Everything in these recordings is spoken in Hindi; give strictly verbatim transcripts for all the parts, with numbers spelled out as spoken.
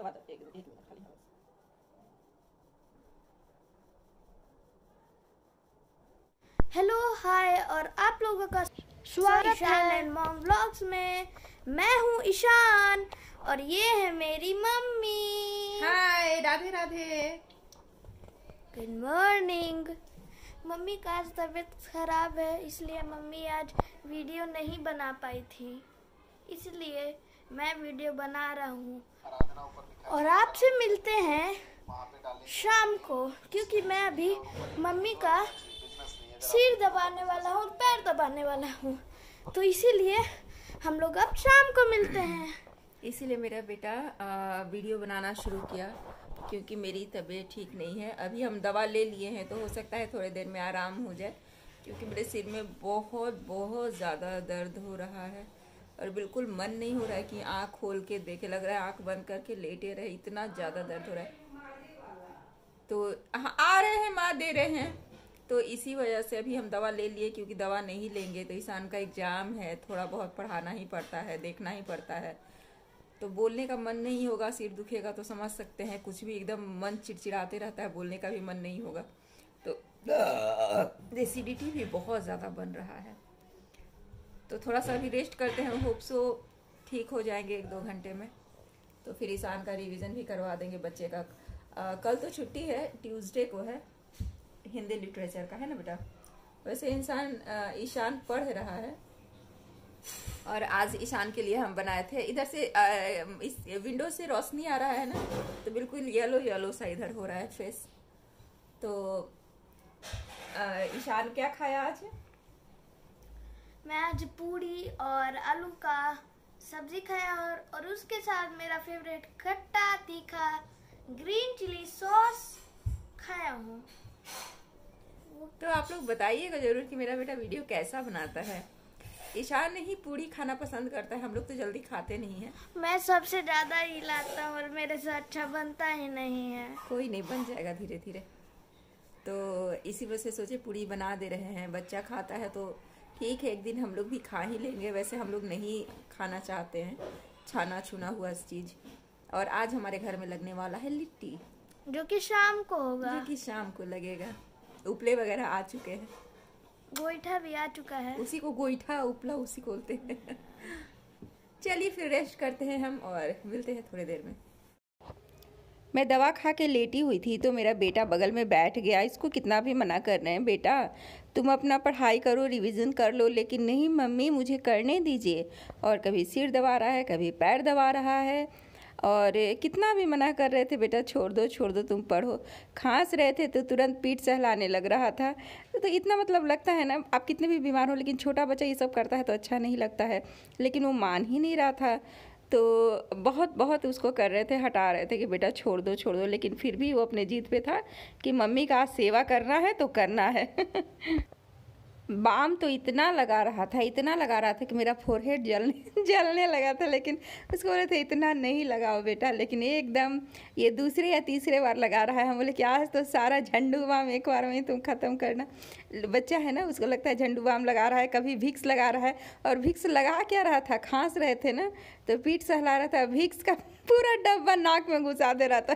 दवा एक एक मिनट खाली हवा। हेलो हाय और आप लोगों का स्वागत है मॉम व्लॉग्स में। मैं हूँ ईशान और ये है मेरी mummy. Hi Radhe Radhe. Good morning. Mummy का आज तबीयत खराब है इसलिए मम्मी आज वीडियो नहीं बना पाई थी, इसलिए मैं वीडियो बना रहा हूँ और आपसे मिलते हैं शाम को, क्योंकि मैं अभी मम्मी का सिर दबाने वाला हूँ, पैर दबाने वाला हूँ, तो इसीलिए हम लोग अब शाम को मिलते हैं। इसीलिए मेरा बेटा वीडियो बनाना शुरू किया क्योंकि मेरी तबीयत ठीक नहीं है। अभी हम दवा ले लिए हैं तो हो सकता है थोड़ी देर में आराम हो जाए, क्योंकि मेरे सिर में बहुत बहुत ज़्यादा दर्द हो रहा है और बिल्कुल मन नहीं हो रहा है कि आँख खोल के देखे, लग रहा है आँख बंद करके लेटे रहे, इतना ज़्यादा दर्द हो रहा है। तो आ रहे हैं, माँ दे रहे हैं, तो इसी वजह से अभी हम दवा ले लिए, क्योंकि दवा नहीं लेंगे तो ईशान का एग्ज़ाम है, थोड़ा बहुत पढ़ाना ही पड़ता है, देखना ही पड़ता है, तो बोलने का मन नहीं होगा, सिर दुखेगा तो समझ सकते हैं, कुछ भी एकदम मन चिड़चिड़ाते रहता है, बोलने का भी मन नहीं होगा। तो एसिडिटी भी बहुत ज़्यादा बन रहा है, तो थोड़ा सा अभी रेस्ट करते हैं, होप सो ठीक हो जाएंगे एक दो घंटे में। तो फिर ईशान का रिवीजन भी करवा देंगे बच्चे का। आ, कल तो छुट्टी है, ट्यूसडे को है, हिंदी लिटरेचर का है ना बेटा। वैसे इंसान ईशान पढ़ रहा है और आज ईशान के लिए हम बनाए थे। इधर से आ, इस विंडो से रोशनी आ रहा है ना, तो बिल्कुल येलो येलो सा इधर हो रहा है फेस। तो ईशान क्या खाया आज? मैं आज पूरी और आलू का सब्जी खाया और, और उसके साथ मेरा फेवरेट खट्टा तीखा ग्रीन चिली सॉस खाया हूँ। तो आप लोग बताइएगा जरूर कि मेरा बेटा वीडियो कैसा बनाता है। ईशान ही पूरी खाना पसंद करता है, हम लोग तो जल्दी खाते नहीं हैं। मैं सबसे ज्यादा ही लाता हूँ और मेरे से अच्छा बनता ही नहीं है। कोई नहीं, बन जाएगा धीरे धीरे। तो इसी वजह से सोचे पूरी बना दे रहे हैं, बच्चा खाता है तो ठीक है, एक दिन हम लोग भी खा ही लेंगे। वैसे हम लोग नहीं खाना चाहते हैं छाना छुना हुआ चीज़। और आज हमारे घर में लगने वाला है लिट्टी, जो कि शाम को होगा, जो कि शाम को लगेगा। उपले वगैरह आ चुके हैं, गोईठा भी आ चुका है, उसी को गोईठा उपला उसी को बोलते हैं। चलिए फिर रेस्ट करते हैं हम और मिलते हैं थोड़ी देर में। मैं दवा खा के लेटी हुई थी तो मेरा बेटा बगल में बैठ गया। इसको कितना भी मना कर रहे हैं, बेटा तुम अपना पढ़ाई करो, रिवीजन कर लो, लेकिन नहीं मम्मी मुझे करने दीजिए। और कभी सिर दबा रहा है, कभी पैर दबा रहा है, और कितना भी मना कर रहे थे, बेटा छोड़ दो छोड़ दो तुम पढ़ो। खांस रहे थे तो तुरंत पीठ सहलाने लग रहा था। तो इतना मतलब लगता है ना, आप कितने भी बीमार हो, लेकिन छोटा बच्चा ये सब करता है तो अच्छा नहीं लगता है, लेकिन वो मान ही नहीं रहा था। तो बहुत बहुत उसको कर रहे थे, हटा रहे थे कि बेटा छोड़ दो छोड़ दो, लेकिन फिर भी वो अपने जिद पे था कि मम्मी का सेवा करना है तो करना है। बाम तो इतना लगा रहा था, इतना लगा रहा था कि मेरा फोरहेड जलने जलने लगा था, लेकिन उसको बोले थे इतना नहीं लगाओ बेटा, लेकिन एकदम ये दूसरे या तीसरे बार लगा रहा है। हम बोले कि आज तो सारा झंडू बाम एक बार में तुम ख़त्म करना। बच्चा है ना, उसको लगता है झंडू बाम लगा रहा है, कभी विक्स लगा रहा है। और विक्स लगा क्या रहा था, खांस रहे थे ना तो पीठ सहला रहा था, विक्स का पूरा डब्बा नाक में घुसा दे रहा था।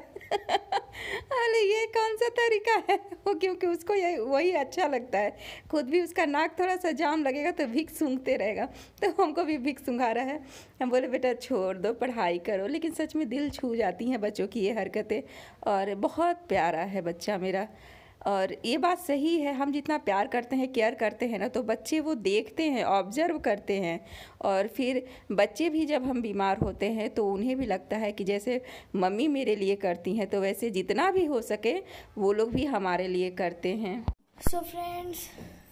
अरे ये कौन सा तरीका है वो, क्योंकि उसको ये वही अच्छा लगता है। खुद भी उसका नाक थोड़ा सा जाम लगेगा तो विक्स सूंघते रहेगा, तो हमको भी विक्स सूंघा रहा है। हम बोले बेटा छोड़ दो, पढ़ाई करो। लेकिन सच में दिल छू जाती हैं बच्चों की ये हरकतें, और बहुत प्यारा है बच्चा मेरा। और ये बात सही है, हम जितना प्यार करते हैं, केयर करते हैं ना, तो बच्चे वो देखते हैं, ऑब्जर्व करते हैं। और फिर बच्चे भी जब हम बीमार होते हैं तो उन्हें भी लगता है कि जैसे मम्मी मेरे लिए करती हैं, तो वैसे जितना भी हो सके वो लोग भी हमारे लिए करते हैं। सो so फ्रेंड्स,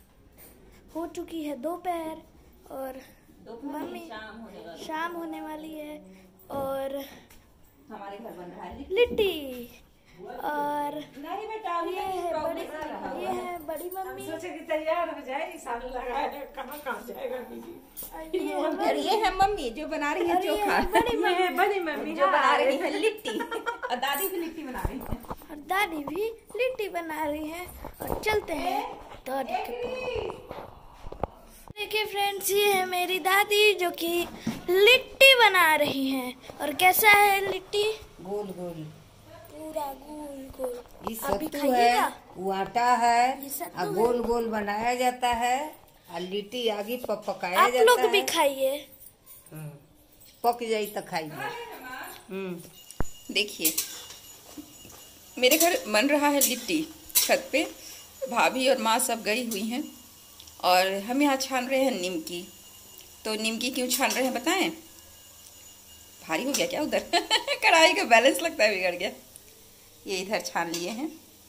हो चुकी है दोपहर और मम्मी शाम होने वाली शाम होने वाली है और हमारे घर बन रहा है लिट्टी। और नहीं बेटा, ये है बड़ी ये है बड़ी मम्मी, सोचे कि तैयार हो जाए, ईशान लगा है, कहाँ कहाँ जाएगा दीदी। और ये है मम्मी जो बना रही है चोखा, बड़ी ये है बड़ी मम्मी जो बना रही है लिट्टी, और दादी भी लिट्टी बना रही है, और दादी भी लिट्टी बना रही है। और चलते हैं दादी के पास। देखिए फ्रेंड्स, ये है मेरी दादी जो कि लिट्टी बना रही हैं। और कैसा है लिट्टी? गोल गोल, पूरा गोल गोल। ये आप भी सत्तू खाइएगा? है, वो आटा है, ये सत्तू और है। गोल गोल बनाया जाता है और लिट्टी आगे प- पकाया आप जाता लोग है। भी खाइए। हम्म, पक जाई तो खाइए। हम्म, देखिए मेरे घर बन रहा है लिट्टी छत पे। भाभी और माँ सब गई हुई हैं और हम यहाँ छान रहे हैं निमकी। तो निमकी क्यों छान रहे हैं बताएं? भारी हो गया क्या उधर? कढ़ाई का बैलेंस लगता है बिगड़ गया। ये इधर छान लिए हैं,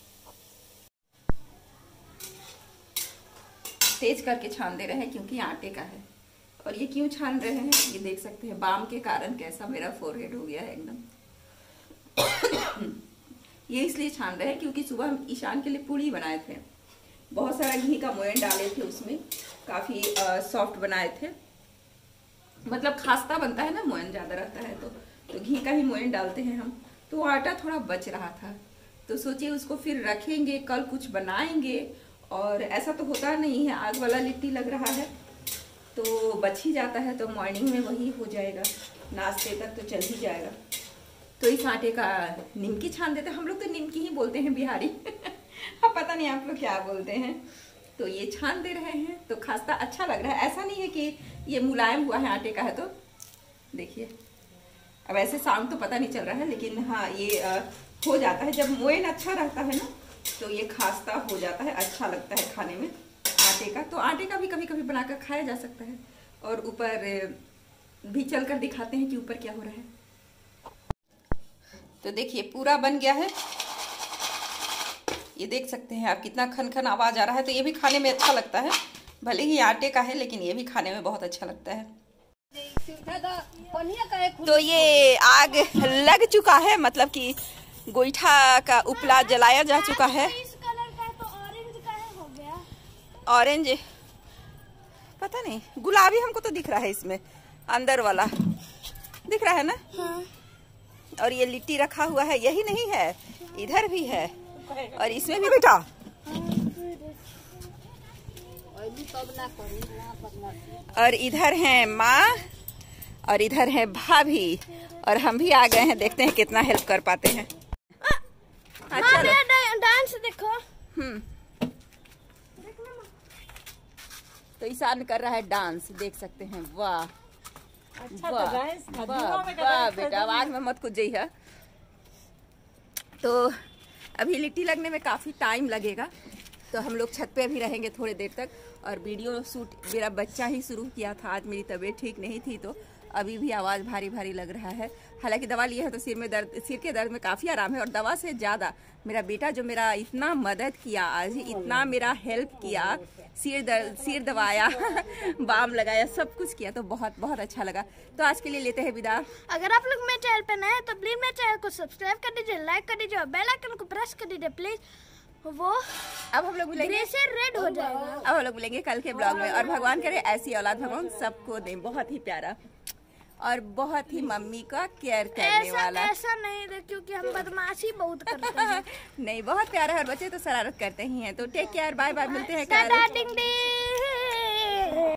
तेज करके छान दे रहे हैं क्योंकि आटे का है। और ये क्यों छान रहे हैं ये देख सकते हैं, बाम के कारण कैसा मेरा फोरहेड हो गया है एकदम। ये इसलिए छान रहे हैं क्योंकि सुबह हम ईशान के लिए पूड़ी बनाए थे, बहुत सारा घी का मोयन डाले थे उसमें, काफ़ी सॉफ्ट बनाए थे। मतलब खास्ता बनता है ना, मोयन ज़्यादा रहता है तो तो घी का ही मोयन डालते हैं हम। तो आटा थोड़ा बच रहा था तो सोचिए उसको फिर रखेंगे, कल कुछ बनाएंगे। और ऐसा तो होता नहीं है, आग वाला लिट्टी लग रहा है तो बच ही जाता है, तो मॉर्निंग में वही हो जाएगा, नाश्ते तक तो चल ही जाएगा। तो इस आटे का निमकी छान देते हैं। हम लोग तो निमकी ही बोलते हैं बिहारी। अब पता नहीं आप लोग क्या बोलते हैं। तो ये छान दे रहे हैं तो खास्ता अच्छा लग रहा है। ऐसा नहीं है कि ये मुलायम हुआ है आटे का है तो देखिए। अब ऐसे साउंड तो पता नहीं चल रहा है लेकिन हाँ ये आ, हो जाता है जब मोयन अच्छा रहता है ना तो ये खास्ता हो जाता है, अच्छा लगता है खाने में आटे का। तो आटे का भी कभी कभी बनाकर खाया जा सकता है। और ऊपर भी चल कर दिखाते हैं कि ऊपर क्या हो रहा है। तो देखिए पूरा बन गया है, ये देख सकते हैं आप कितना खन खन आवाज आ रहा है। तो ये भी खाने में अच्छा लगता है, भले ही आटे का है लेकिन ये भी खाने में बहुत अच्छा लगता है। तो ये आग लग चुका है, मतलब कि गोईठा का उपला जलाया जा चुका है। इस कलर का तो ऑरेंज का है हो गया। ऑरेंज पता नहीं, गुलाबी हमको तो दिख रहा है इसमें, अंदर वाला दिख रहा है ना। हाँ। और ये लिट्टी रखा हुआ है, यही नहीं है इधर भी है और इसमें भी बेटा। और इधर है माँ और इधर है भाभी और हम भी आ गए हैं, देखते हैं कितना हेल्प कर पाते हैं। अच्छा डांस देखो। हम्म तो ईशान कर रहा है डांस, देख सकते हैं। वाह अच्छा वाह, तो गाइस, वाह, धुआं में वाह कर- बेटा, आवाज में मत कुछ जाइए। तो अभी लिट्टी लगने में काफ़ी टाइम लगेगा तो हम लोग छत पे अभी रहेंगे थोड़ी देर तक। और वीडियो शूट मेरा बच्चा ही शुरू किया था, आज मेरी तबीयत ठीक नहीं थी तो अभी भी आवाज़ भारी भारी लग रहा है। हालांकि दवा लिए है तो सिर में दर्द, सिर के दर्द में काफ़ी आराम है। और दवा से ज़्यादा मेरा बेटा जो मेरा इतना मदद किया आज, इतना मेरा हेल्प किया, सिर दर्द सिर दबाया, बाम लगाया, सब कुछ किया, तो बहुत बहुत अच्छा लगा। तो आज के लिए लेते हैं विदा। अगर आप लोग मेरे चैनल पे नए हैं तो प्लीज मेरे चैनल को सब्सक्राइब कर दीजिए, लाइक कर दीजिए और बेल आइकन को प्रेस कर दीजिए प्लीज। वो अब हम लोग मिलेंगे, ग्रे से रेड हो जाएगा। अब हम लोग मिलेंगे कल के ब्लॉग में। और भगवान करे ऐसी औलाद भगवान सबको दें, बहुत ही प्यारा और बहुत ही मम्मी का केयर करने ऐसा वाला। ऐसा नहीं दे क्योंकि हम बदमाशी बहुत करते हैं। नहीं, बहुत प्यारा है और बच्चे तो शरारत करते ही हैं। तो टेक केयर, बाय बाय, मिलते हैं टाटा कल। डिंग डिंग।